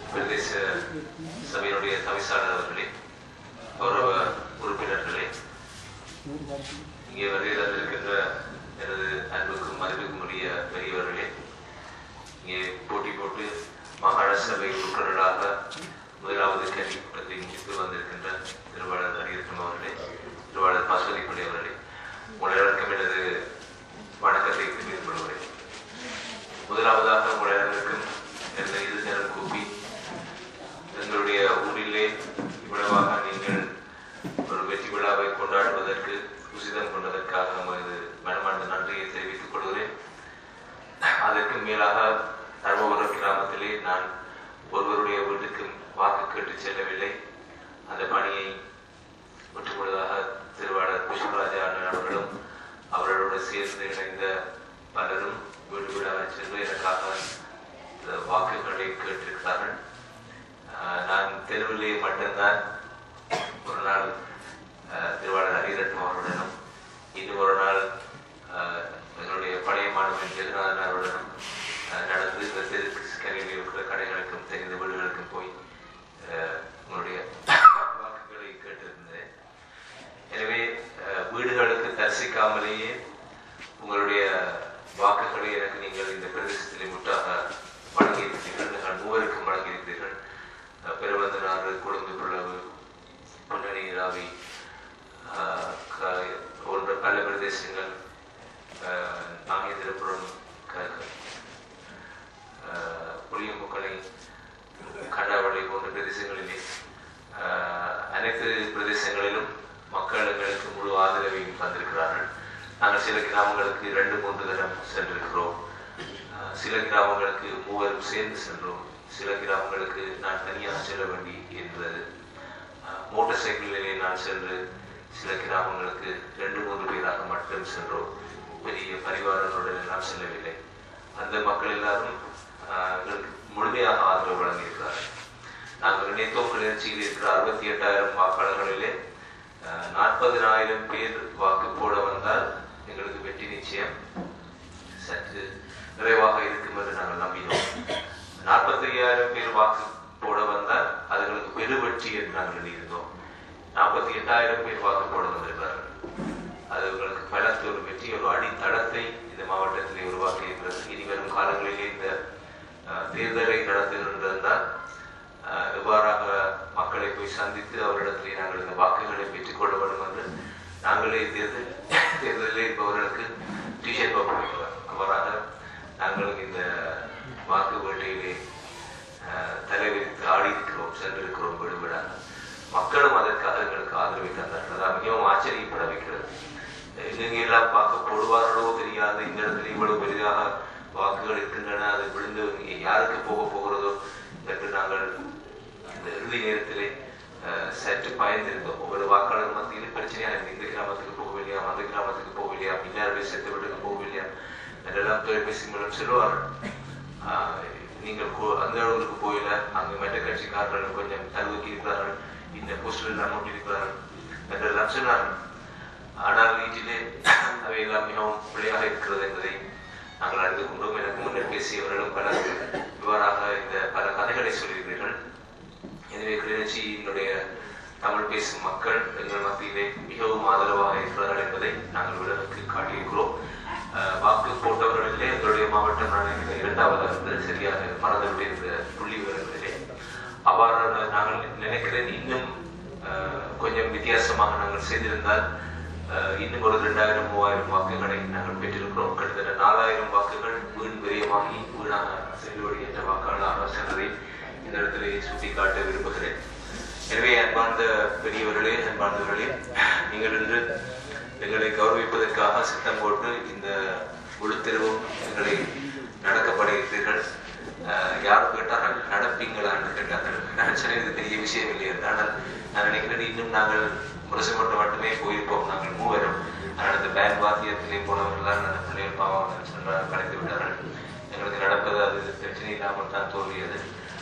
பிரதேச சபையினுடைய தவிசாளர் அவர்களே, கௌரவ உறுப்பினர்களே, இங்கே வருகை தந்திருக்கின்ற எனது அன்புக்கும் மதிப்புக்கும் உரிய பெரியவர்களே, இங்கே போட்டி போட்டு மாகாண சபை உறுப்பினர்களாக முதலாவது கேள்வி கூட்டத்தை முடித்து வந்திருக்கின்ற திருவாளர் அரியரட்னம் அவர்களே, திருவாளர் பாஸ்வதி பள்ளி அவர்களே, உங்களிடம் எனது வணக்கத்தை தெரிவித்துக் கொள்கிறேன். முதலாவதாக உங்களிடம் எனது இரு நேரம் கூப்பி எங்களுடைய ஊரிலே இவ்வளவாக நீங்கள் ஒரு வெற்றி விழாவை கொண்டாடுவதற்கு உசிதம் கொண்டதற்காக நமது மனமார்ந்த நன்றியை தெரிவித்துக் கொள்கிறேன். அதற்கு மேலாக தர்மபுரம் கிராமத்திலே நான் ஒருவருடைய வீட்டுக்கு வாக்கு கேட்டு செல்லவில்லை. அந்த பணியை முற்றுமுழுதாக திருவாளர் புஷ்பராஜா அண்ணன் அவர்களும் அவர்களோடு சேர்ந்து இணைந்த பலரும் வீடு வீடாக சென்று எனக்காக வாக்குகளை கேட்டிருக்கிறார்கள். நான் தெருவிலே மட்டும்தான் ஒரு நாள் திருவாளர் அரியரட்னம் அவருடனும், இன்னும் ஒரு நாள் எங்களுடைய பழைய மாணவன் ஜெகநாதன் அவருடனும் நடந்து இந்த தெருக்கு கரையில் இருக்கிற கடைகளுக்கும் தெரிந்த வீடுகளுக்கும் போய் உங்களுடைய வாக்குகளை கேட்டிருந்தேன். எனவே வீடுகளுக்கு தரிசிக்காமலேயே உங்களுடைய வாக்குகளை எனக்கு நீங்கள் இந்த பிரதேசத்திலே முற்றாக வழங்கியிருக்கிறீர்கள். நீங்கள் மூவருக்கும் வழங்கியிருக்கிறீர்கள். பெருவந்தனாறு, குடும்ப புலவு, பொன்னணி ராவி போன்ற பல பிரதேசங்கள், நாகேந்திரபுரம், புளியம்புக்கலை, கண்டாவளை போன்ற பிரதேசங்களிலே அனைத்து பிரதேசங்களிலும் மக்கள் எங்களுக்கு முழு ஆதரவையும் தந்திருக்கிறார்கள். நாங்கள் சில கிராமங்களுக்கு 2-3 தரம் சென்றிருக்கிறோம். சில கிராமங்களுக்கு மூவரும் சேர்ந்து சென்றோம். சில கிராமங்களுக்கு நான் தனியாக செல்ல வேண்டி இருந்தது. மோட்டார் சைக்கிளிலே நான் சென்று சில கிராமங்களுக்கு 2-3 பேராக மட்டும் சென்றோம். பெரிய பரிவாரங்களுடன் எல்லாம் செல்லவில்லை. அந்த மக்கள் எல்லாரும் எங்களுக்கு முழுமையாக ஆதரவு வழங்கியிருக்கிறார்கள். நாங்கள் நினைத்தோம் கிளர்ச்சியில் இருக்கிற 68,000 வாக்காளர்களிலே 40,000 பேர் வாக்கு போட வந்தால் எங்களுக்கு வெற்றி நிச்சயம் சற்று நிறைவாக இருக்கும் என்று நாங்கள் நம்பினோம். 45,000 பேர் வாக்கு போட வந்தால் அதுகளுக்கு பெருவெற்றி என்று நாங்கள் எண்ணியிருந்தோம். 48,000 பேர் வாக்கு போட வந்திருக்கிறார்கள். அது உங்களுக்கு பலத்த ஒரு வெற்றி, ஒரு அடித்தளத்தை இந்த மாவட்டத்திலே உருவாக்கி இருக்கிறது. இனி வரும் காலங்களிலே இந்த தேர்தலை நடத்துகின்றதால் எவ்வாறாக மக்களை போய் சந்தித்து அவரிடத்திலே நாங்கள் இந்த வாக்குகளை பெற்றுக்கொள்ள வேண்டும் என்று நாங்களே தேர்தலில் இருப்பவர்களுக்கு டிஷர்ட் வைக்கலாம். அவ்வாறாக நாங்கள் இந்த வாக்கு வேட்டையிலே தலைவிரித்து ஆடி இருக்கிறோம், சென்றிருக்கிறோம் வீடு வீடாக. மக்களும் அதற்காக எங்களுக்கு ஆதரவை தந்தார்கள். அதான் மிகவும் ஆச்சரியப்பட வைக்கிறது. எங்கெல்லாம் வாக்கு போடுவார்களோ தெரியாது. இந்த இடத்துல இவ்வளவு பெரிதாக வாக்குகள் இருக்கின்றன, அது விழுந்து யாருக்கு போக போகிறதோ என்று நாங்கள் இந்த இறுதி நேரத்திலே சற்று பயந்திருந்தோம். ஒவ்வொரு வாக்காளர் மத்தியில் பிரச்சனையாக இருந்து இந்த கிராமத்துக்கு போகவில்லையா, அந்த கிராமத்துக்கு போகவில்லையா, பின்னாருடைய செத்து வீட்டுக்கு போகவில்லையா என்றெல்லாம் தொலைபேசி மூலம் சொல்லுவார்கள். நீங்கள் அந்த அளவுக்கு போயில, அங்கு மற்ற கட்சிக்காரர்கள் கொஞ்சம் தழுவுக்கி இருக்கிறார்கள், இந்த போஸ்டர் எல்லாம் நோட்டிருக்கிறார்கள் என்றெல்லாம் சொன்னார்கள். ஆனால் வீட்டிலே அவையெல்லாம் மிகவும் பிழையாக இருக்கிறது என்பதை நாங்கள் அறிந்து கொண்டோம். எனக்கு முன்னர் பேசியவர்களும் பல இவ்வாறாக இந்த பல கதைகளை சொல்லியிருக்கிறீர்கள். எனவே கிளிநொச்சியினுடைய தமிழ் பேசும் மக்கள் எங்கள் மத்தியிலே மிகவும் ஆதரவாக இருக்கிறார்கள் என்பதை நாங்கள் உலகுக்கு காட்டியிருக்கிறோம். வாக்கு போட்டவர்களிலே எங்களுடைய மாவட்டம் நான் 2வது இருந்தது, சரியாக மறந்துவிட்டு இந்த புள்ளி விவரங்களிலே. அவ்வாறு நாங்கள் நினைக்கிறேன் இன்னும் கொஞ்சம் வித்தியாசமாக நாங்கள் செய்திருந்தால் இன்னும் ஒரு 2,000-3,000 வாக்குகளை நாங்கள் பெற்றிருக்கிறோம். கிட்டத்தட்ட 4,000 வாக்குகள் வீண் விரயமாகி வீணாக செல்லுபடியற்ற வாக்காளராக சென்றதை இந்த இடத்திலே சுட்டிக்காட்ட விரும்புகிறேன். எனவே அன்பார்ந்த பெரியவர்களே, அன்பார்ந்தவர்களே, நீங்கள் இன்று எங்களை கௌரவிப்பதற்காக சித்தம் போட்டு இந்த முழுத்தெருவும் எங்களை நடக்கப்படைத்தீர்கள். யார் கேட்டார்கள், நடப்பீங்களான்னு கேட்டார்கள். நினைச்சனே இது பெரிய விஷயம் இல்லை. ஆனால் நான் நினைக்கிறேன் இன்னும் நாங்கள் முரசு மட்டுமே போயிருப்போம். நாங்கள் மூவரும். ஆனால் இந்த பேண்ட் வாத்தியத்திலே போனவர்களால் அந்த பிள்ளைகள் பாவம் சென்றால் கலைத்து விட்டார்கள். எங்களுக்கு நடப்பது அது பிரச்சனை இல்லாமல் தான் தோல்வியது.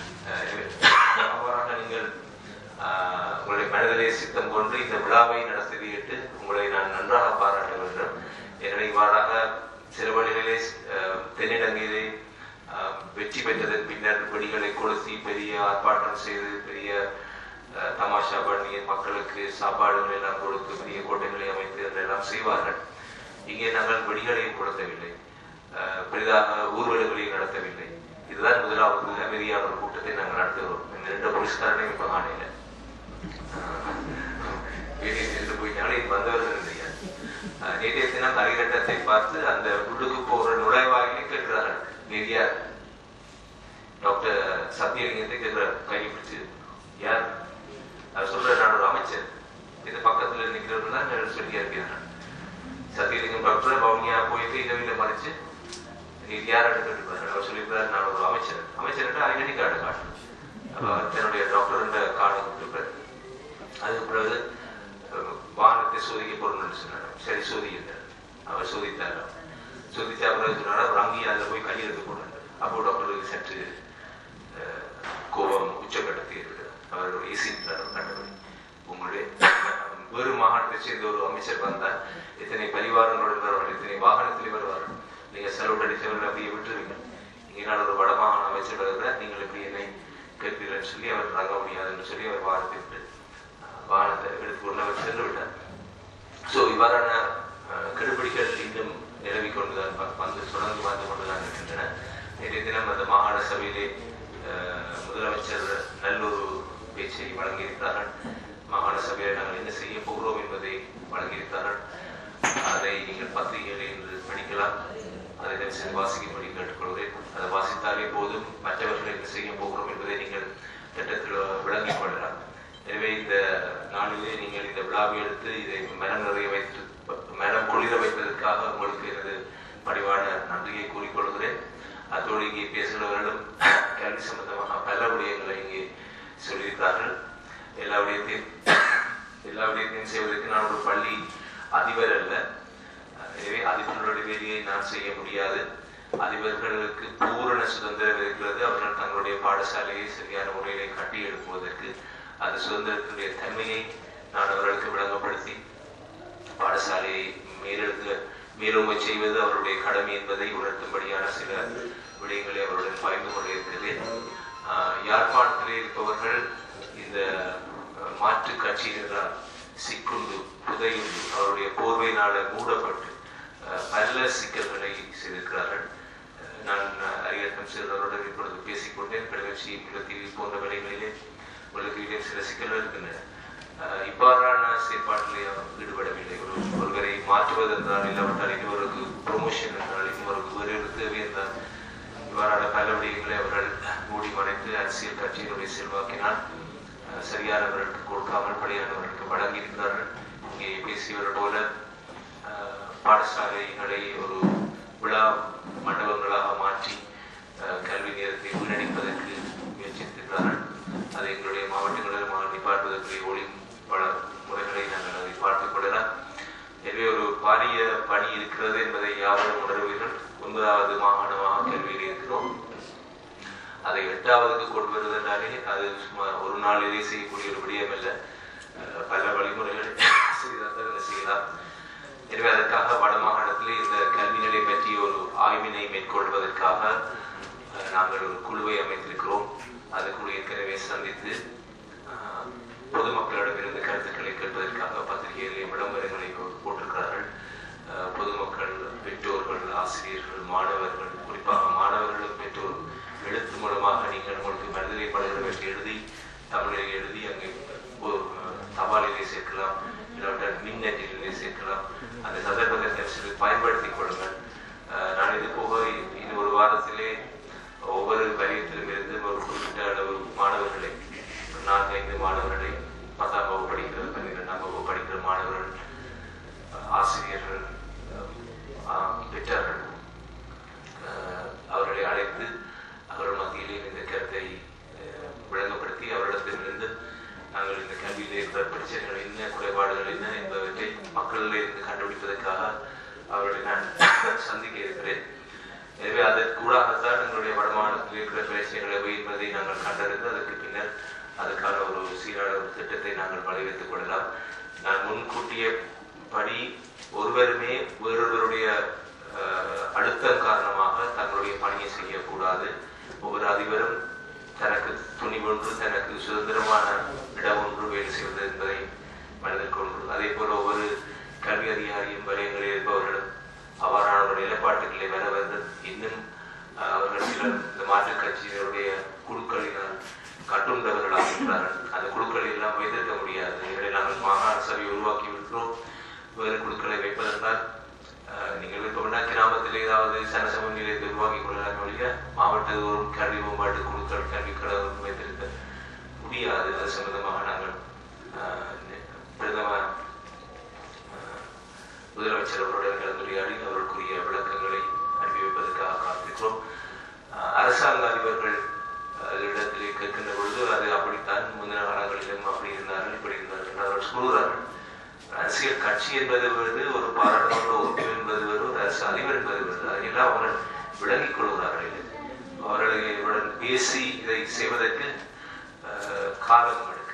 அவ்வாறாக நீங்கள் உங்களுடைய மனதிலே சித்தம் கொண்டு இந்த விழாவை நடத்திவிட்டு உங்களை நான் நன்றாக பாராட்ட வேண்டும். என்னை இவ்வாறாக சில வழிகளிலே தென்னிலங்கையிலே வெற்றி பெற்றதன் பின்னர் வெடிகளை கொளுத்தி பெரிய ஆர்ப்பாட்டம் செய்து பெரிய தமாஷா பண்ணி மக்களுக்கு சாப்பாடுகள் எல்லாம் கொடுத்து பெரிய கோட்டைகளை அமைத்து என்றெல்லாம் செய்வார்கள். இங்கே நாங்கள் வெடிகளையும் கொடுத்தவில்லை, பெரிதாக ஊர்வலங்களையும் நடத்தவில்லை. இதுதான் முதலாவது அமைதியான ஒரு கூட்டத்தை நாங்கள் நடத்துகிறோம். இந்த 2 போலீஸ்காரனையும் இப்ப காணையில சென்று போயிட்டாலும் வந்தவர்கள் இல்லையா. நேற்றைய தினம் கரிகட்டத்தை பார்த்து அந்த உள்ளுக்கு போகிற நுழைவாயிலே கேட்கிறார்கள். நிறைய டாக்டர் சத்தியலிங்கத்தை கேட்கிறார், கையை பிடிச்சு யார் அவர் சொல்ற, நான் ஒரு அமைச்சர், இந்த பக்கத்துல நிற்கிறவர்கள் தான் சொல்லியா இருக்கிறார். சத்தியலிங்கம் டாக்டர் பவுனியா போயிட்டு இரவில மறைச்சு நீர் யார்கிட்ட கேட்டுப்பாரு. அவர் சொல்லியிருக்கிறார், நான் ஒரு அமைச்சர். அமைச்சர்கிட்ட ஐடென்டி கார்டு காட்டணும். தன்னுடைய டாக்டர் கார்டு கொடுத்துருப்பாரு. அதுக்கு பிறகு வாகனத்தை சோதிக்க போறோம்னு சொன்னார். சரி சோதிக்கிறார். அவர் சோதித்தார். சோதிச்சா பிறகு சொன்னார், அவர் அங்கேயே அதில் போய் கையெழுத்து போனார். அப்போ டாக்டருக்கு சற்று கோபம் உச்சக்கட்டத்தில் இருக்கிறார். அவர் ஏசின்றார். கண்டபடி உங்களுடைய வேறு மாகாணத்தை சேர்ந்த ஒரு அமைச்சர் வந்தால் இத்தனை பரிவாரங்களுடன் வருவார், இத்தனை வாகனத்தில் வருவார், நீங்க செலவு அடித்தவர்கள் அப்படியே விட்டுருவீங்க. இங்கே நான் ஒரு வடமாகாண அமைச்சர் வருகிறார், நீங்கள் இப்படி என்னை கேட்பீர்கள்னு சொல்லி அவர் தங்க முடியாதுன்னு சொல்லி அவர் வாகனத்தை விட்டு வாகனத்தை எடுத்துக்கொண்டு அவர் சென்று விட்டார். ஸோ இவ்வாறான கெடுபிடிகள் இன்னும் நிலவி கொண்டுதான் தொடர்ந்து வந்து கொண்டுதான் இருக்கின்றன. நேற்றைய தினம் அந்த மாகாண சபையிலே முதலமைச்சர் நல்லொரு பேச்சை வழங்கியிருக்கிறார்கள். மாகாண சபையில் நாங்கள் என்ன செய்ய போகிறோம் என்பதை வழங்கியிருக்கிறார்கள். அதை நீங்கள் பத்திரிகைகளை இன்று படிக்கலாம். அதை தயவுசெய்து வாசிக்கும்படி கேட்டுக்கொள்கிறேன். அதை வாசித்தாலே போதும், மற்றவர்கள் என்ன செய்ய போகிறோம் என்பதை நீங்கள் திட்டத்தில் விளங்கிக் கொள்ளலாம். எனவே இந்த நாளிலே நீங்கள் இந்த விழாவை எடுத்து இதை மனம் நிறைய வைத்து மனம் குளிர வைப்பதற்காக உங்களுக்கு எனது பணிவான நன்றியை கூறிக்கொள்கிறேன். அதோடு இங்கே பேசுகிறவர்களும் கல்வி சம்பந்தமாக பல விடயங்களை இங்கே சொல்லியிருக்கிறார்கள். எல்லா விடயத்தையும் செய்வதற்கு நான் ஒரு பள்ளி அதிபர் அல்ல. எனவே அதிபர்களுடைய வேலையை நான் செய்ய முடியாது. அதிபர்களுக்கு பூரண சுதந்திரம் இருக்கிறது. அவர்கள் தங்களுடைய பாடசாலையை சரியான முறையிலே கட்டி எழுப்புவதற்கு அந்த சுதந்திரத்தினுடைய தன்மையை நான் அவர்களுக்கு விளங்கப்படுத்தி பாடசாலையை மேலோங்க செய்வது அவருடைய கடமை என்பதை உணர்த்தும்படியான சில விடயங்களை அவருடன் பகிர்ந்து கொண்டிருக்கிறேன். யாழ்ப்பாணத்திலே இருப்பவர்கள் இந்த மாற்று கட்சியினரால் சிக்குண்டு புதையுண்டு அவருடைய போர்வையினால மூடப்பட்டு பல சிக்கல்களை செய்திருக்கிறார்கள். நான் அரியட்டம் சிறுவருடன் இப்பொழுது பேசிக்கொண்டேன். கிளர்ச்சி முல்லைத்தீவு போன்ற வேலைகளிலே முல்லைத்தீவிலே சில சிக்கல்கள் இருக்கின்றன. இவ்வாறான செயற்பாட்டிலே ஈடுபடவில்லை. ஒருவரை மாற்றுவது என்றால், இல்லாவிட்டால் இன்னொருக்கு ப்ரொமோஷன் என்றால், இன்னொருக்கு வேறு ஒரு தேவை என்றால், இவ்வாறான பல விடயங்களை அவர்கள் மூடி மறைத்து அரசியல் கட்சியினுடைய செல்வாக்கினால் சரியானவர்களுக்கு கொடுக்காமல் பழையானவர்களுக்கு வழங்கியிருக்கிறார்கள். இங்கே பேசியவர் போல பாடசாலைகளை ஒரு விழா மண்டபங்களாக மாற்றி கல்வி நேரத்தை முன்னெடுப்பதற்கு முயற்சித்திருக்கிறார்கள். அதை எங்களுடைய மாவட்டங்களில் நிப்பாட்டுவதற்குரிய ஒளி பல முறைகளை நாங்கள் அதை பார்த்துக் கொள்ளலாம். எனவே ஒரு பாரிய பணி இருக்கிறது என்பதை யாவரும் உணர்வீர்கள். 9வது மாகாணமாக கல்வியில் இருக்கிறோம். அதை 8வதுக்கு கொண்டு வருவதனாலே அது சும்மா ஒரு நாளிலே செய்யக்கூடிய ஒரு விடயம் அல்ல. பல வழிமுறைகளை செய்தால் செய்யலாம். எனவே அதற்காக வடமாகாணத்திலே இந்த கல்வி நிலை பற்றி ஒரு ஆய்வினை மேற்கொள்வதற்காக நாங்கள் ஒரு குழுவை அமைத்திருக்கிறோம். அதுக்குழு ஏற்கனவே சந்தித்து பொதுமக்களிடமிருந்து கருத்துக்களை கேட்பதற்காக பத்திரிகைகளிலே விளம்பரங்களை போட்டிருக்கிறார்கள். பொதுமக்கள், பெற்றோர்கள், ஆசிரியர்கள், மாணவர்கள், குறிப்பாக மாணவர்களும் பெற்றோர் எழுத்து மூலமாக நீங்கள் உங்களுக்கு மனதிலே படுகிறவற்றை எழுதி தமிழில் எழுதி அங்கே தபாலிலே சேர்க்கலாம், இல்லாவிட்டால் மின்னட்டிலே சேர்க்கலாம். அந்த சந்தர்ப்பத்தை பயன்படுத்திக் கொள்ளுங்கள். நான் இது போக இது ஒரு வாரத்திலே ஒவ்வொரு வரியத்திலும் இருந்து ஒரு குறிப்பிட்ட அளவு மாணவர்களை 4-5 மாணவர்களை 10ஆம் வகுப்பு படிக்கிற 12ஆம் வகுப்பு படிக்கிற மாணவர்கள், ஆசிரியர்கள், பெற்றார்கள் அவர்களை அழைத்து அவர்கள் மத்தியிலே இந்த கருத்தை விளங்கப்படுத்தி அவரிடத்திலிருந்து நாங்கள் இந்த கல்வியில் இருக்கிற பிரச்சனைகள் என்ன, குறைபாடுகள் என்ன என்பவற்றை மக்களில் இருந்து கண்டுபிடிப்பதற்காக அவர்களை நான் சந்திக்க இருக்கிறேன். எனவே அதற்கூடாகத்தான் எங்களுடைய வடமாநிலத்தில் இருக்கிற பிரச்சனைகளை என்பதை நாங்கள் கண்டறிந்து அதற்கு பின்னர் அதுக்கான ஒரு சீரான ஒரு திட்டத்தை நாங்கள் வழிவகுத்துக் கொள்ளலாம். நான் முன்கூட்டிய படி ஒருவருமே வேறொருவருடைய அழுத்தம் காரணமாக தங்களுடைய பணியை செய்யக்கூடாது. ஒவ்வொரு அதிபரும் தனக்கு துணிவொன்று, தனக்கு சுதந்திரமான இடம் ஒன்று வேலை செய்வது என்பதை மனதில் கொண்டு, அதே போல ஒவ்வொரு கல்வி அதிகாரியும் வலயங்களில் இருப்பவர்களும் அவ்வாறான ஒரு நிலைப்பாட்டுகளை வர வேண்டும். இன்னும் அவர்கள் சிலர் இந்த மாற்றுக் கட்சியினருடைய குழுக்களினால் கட்டுண்டவர்களாக இருக்கிறார்கள். அந்த குழுக்களை எல்லாம் வைத்திருக்க முடியாது. இவரை நாங்கள் மாகாண சபையை உருவாக்கி விட்டோம். வேறு குழுக்களை வைப்பதென்றால் நீங்கள் விருப்பம்னா கிராமத்தில் ஏதாவது சனசம நிலையத்தை உருவாக்கி கொள்ளலாம் ஒழிய மாவட்டத்தோறும் கல்வி மேம்பாட்டு குழுக்கள் கல்வி கழகம் வைத்திருக்க முடியாது. அது சம்பந்தமாக நாங்கள் பிரதம முதலமைச்சர் அவருடன் கலந்துரையாடி அவர்களுக்குரிய விளக்கங்களை அனுப்பி வைப்பதற்காக காத்திருக்கிறோம். அரசாங்க அதிபர்கள் இடத்திலே கேட்கின்ற பொழுது அது அப்படித்தான் முந்தின காலங்களிலும் அப்படி இருந்தார்கள் இப்படி இருந்தார்கள் அவர்கள் கூறுகிறார்கள். அரசியல் கட்சி என்பது வருது, ஒரு பாராளுமன்ற உறுப்பினர் என்பது வருது, ஒரு அரசு அதிபர் என்பது வருது. அதையெல்லாம் அவர்கள் விளங்கிக் கொள்கிறார்கள். அவர்களுடன் பேசி இதை செய்வதற்கு காலம் எடுக்கு.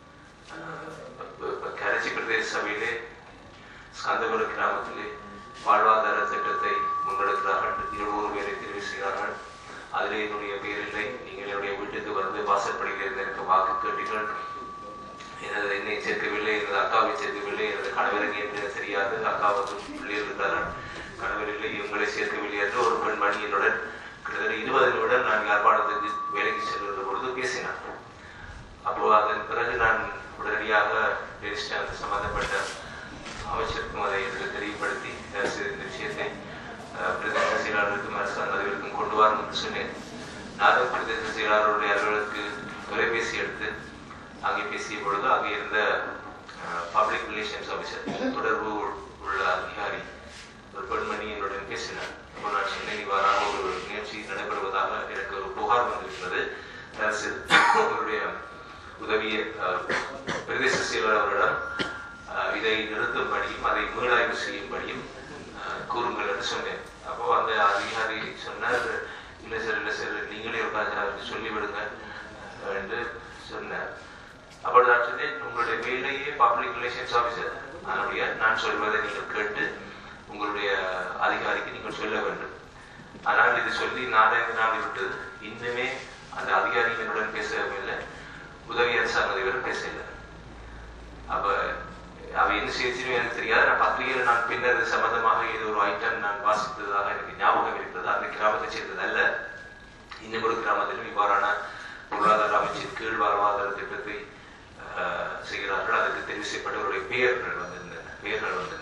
கரைச்சி பிரதேச சபையிலே ஸ்கந்தபுர கிராமத்திலே வாழ்வாதார திட்டத்தை முன்னெடுக்கிறார்கள். 20 பேரை தெரிவு செய்கிறார்கள். அதில் என்னுடைய பேர் இல்லை. நீங்கள் என்னுடைய வீட்டுக்கு வந்து வாசற்படியில் இருந்து எனக்கு வாக்கு கேட்டீர்கள். எனது என்னை சேர்க்கவில்லை, எனது அக்காவை சேர்க்கவில்லை, எனது கணவருக்கு என்று தெரியாது. அக்காவுக்கு பிள்ளைகள் இருக்கிறார்கள், கணவர் இல்லை, இவங்களை சேர்க்கவில்லை என்று ஒரு பெண்மணி என்னுடன் கிட்டத்தட்ட 20 நிமிடம் நான் யாழ்ப்பாணத்துக்கு வேலைக்கு செல்கின்ற பொழுது பேசினார். அப்போது அதன் பிறகு நான் உடனடியாக சம்பந்தப்பட்ட அமைச்சருக்கும் அதை எனக்கு தெளிவுபடுத்தி இந்த விஷயத்தை பிரதேச செயலாளருக்கும் அரசாங்க அதிபருக்கும் கொண்டு வரணும் என்று சொன்னேன். நானும் பிரதேச செயலாளருடைய அலுவலருக்கு தொலைபேசி எடுத்து அங்கே பேசிய பொழுது அங்கே இருந்த பப்ளிக் ரிலேஷன்ஸ் ஆஃபீஸர், தொடர்பு உள்ள அதிகாரி ஒரு பெண்மணி என்னுடன் பேசினார். அப்போ நான் சென்னை வாராக ஒரு நிகழ்ச்சி நடைபெறுவதாக எனக்கு ஒரு புகார் வந்திருக்கிறது. அரசு அவருடைய உதவிய பிரதேச செயலாளரிடம் இதை நிறுத்தும்படியும் அதை மீளாய்வு செய்யும்படியும் கூறுங்கள் என்று சொன்னேன். அப்போ அந்த அதிகாரி சொன்னார், இல்லை சார் நீங்களே உட்காந்து சொல்லிவிடுங்க என்று சொன்னார். அப்படி நான் சொன்னேன், உங்களுடைய வேலையே பப்ளிக் ரிலேஷன்ஸ் ஆஃபீஸர், அதனுடைய நான் சொல்வதை நீங்கள் கேட்டு உங்களுடைய அதிகாரிக்கு நீங்கள் சொல்ல வேண்டும். ஆனால் இது சொல்லி 4 நாள் விட்டது. இன்னுமே அந்த அதிகாரி என்னுடன் பேசவும் இல்லை, உதவி அரசாங்க அதிபரும் பேசவில்லை. அப்ப அவ என்ன செய்யணும் எனக்கு தெரியாது. நான் பத்திரிகையில் நான் பின்னர் சம்பந்தமாக ஏதோ ஒரு ஐட்டம் நான் வாசித்ததாக எனக்கு ஞாபகம் இருக்கிறது. அந்த கிராமத்தை சேர்ந்தது அல்ல. இன்னும் ஒரு கிராமத்திலும் இவ்வாறான பொருளாதார அமைச்சின் கீழ் வாழ்வாதார திட்டத்தை செய்கிறார்கள். அதுக்கு தெரிவு செய்யப்பட்டவருடைய பெயர்கள் வந்திருந்தன.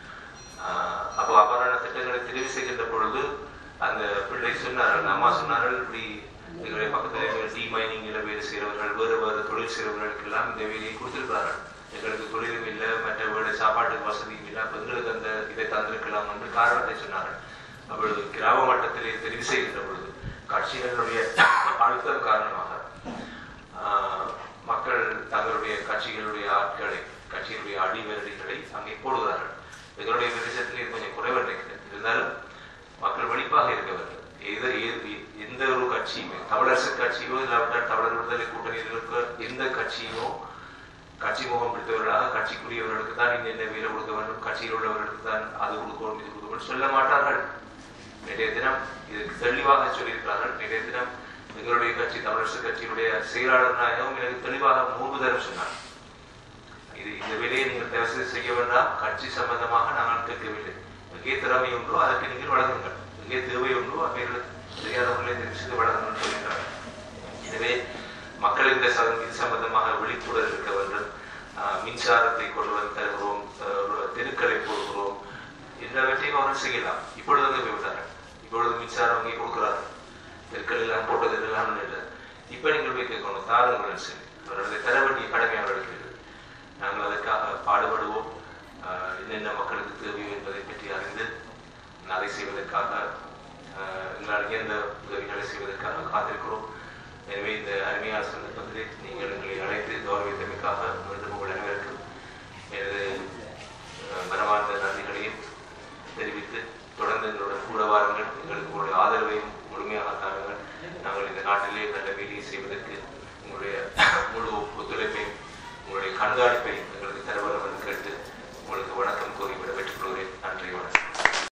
அப்போ அவ்வாறான திட்டங்களை தெரிவு செய்கின்ற பொழுது அந்த பிள்ளை சொன்னார்கள், அம்மா சொன்னார்கள், இப்படி எங்களுடைய பக்கத்தில் டி மைனிங்கில் வேலை செய்கிறவர்கள், வேறு தொழில் செய்கிறவர்களுக்கு எல்லாம் இந்த வேலையை கொடுத்திருக்கிறார்கள். எங்களுக்கு தொழிலும் இல்லை, மற்ற வேலை சாப்பாட்டுக்கு வசதியும் இல்லை, அப்போ எங்களுக்கு அந்த இதை தந்திருக்கலாம் என்று காரணத்தை சொன்னார்கள். அப்பொழுது கிராம மட்டத்திலே தெரிவு செய்கின்ற பொழுது கட்சிகளுடைய அழுத்தம் காரணமாக மக்கள் தங்களுடைய கட்சிகளுடைய ஆட்களை, கட்சியினுடைய அடிவரடிகளை அங்கே போடுகிறார்கள். எங்களுடைய பிரதேசத்திலே கொஞ்சம் குறைவு இருக்கிறது. இருந்தாலும் மக்கள் வெடிப்பாக இருக்க வேண்டும். எந்த ஒரு கட்சியுமே, தமிழரசு கட்சியோ இல்லாவிட்டால் தமிழர் விடுதலை கூட்டணியில் இருக்க எந்த கட்சியுமோ கட்சி முகம் பிடித்தவர்களாக கட்சிக்குரியவர்களுக்கு தான் இந்த வேலை கொடுக்க வேண்டும், கட்சியில் உள்ளவர்களுக்கு தான் அது கொடுக்கணும் இது கொடுக்கணும் சொல்ல மாட்டார்கள். நேற்றைய தினம் இதுக்கு தெளிவாக சொல்லியிருக்கிறார்கள். நேற்றைய தினம் எங்களுடைய கட்சி தமிழரசு கட்சியினுடைய செயலாளர் நாயகம் எனக்கு தெளிவாக 3 தடவை சொன்னார், இந்த வேலையை நீங்கள் தயவு செய்ய வேண்டாம், கட்சி சம்பந்தமாக நாங்கள் கேட்கவில்லை, எங்கே திறமை உண்டோ அதற்கு நீங்கள் வழங்குங்கள், எங்கே தேவை உண்டோ அவர்கள் தெரியாதவர்களை தெரிவித்து வழங்குங்கள் சொல்கிறார்கள். எனவே மக்கள் இந்த சம்பந்தமாக விழிப்புடன் இருக்க வேண்டும். மின்சாரத்தை கொண்டு வந்து தருகிறோம், தெருக்களை போடுகிறோம், எல்லாவற்றையும் அவர்கள் செய்யலாம். இப்பொழுது வந்து போய்விட்டார்கள். இப்பொழுது மின்சாரம் அங்கே கொடுக்கிறார்கள், தெருக்கள் எல்லாம் போட்டது எல்லாம் இல்லை. இப்ப நீங்கள் போய் கேட்கணும், தாருங்கள் சரி, அவர்களுடைய தர வேண்டிய கடமை அவர்களுக்கு. நாங்கள் அதற்காக பாடுபடுவோம். என்னென்ன மக்களுக்கு தேவை என்பதை பற்றி அறிந்து அதை செய்வதற்காக எங்களால் இயந்த உதவிகளை செய்வதற்காக காத்திருக்கிறோம். எனவே இந்த அருமையான சந்தர்ப்பத்திலே நீங்கள் எங்களை அழைத்து கௌரவித்தமைக்காக மீண்டும் உங்கள் அனைவருக்கும் எனது மனமார்ந்த நன்றிகளையும் தெரிவித்து தொடர்ந்து எங்களுடன் கூட வாருங்கள். எங்களுக்கு உங்களுடைய ஆதரவையும் முழுமையாக தாருங்கள். நாங்கள் இந்த நாட்டிலே நல்ல வேலையை செய்வதற்கு உங்களுடைய முழு ஒத்துழைப்பையும் உங்களுடைய கண்காணிப்பையும்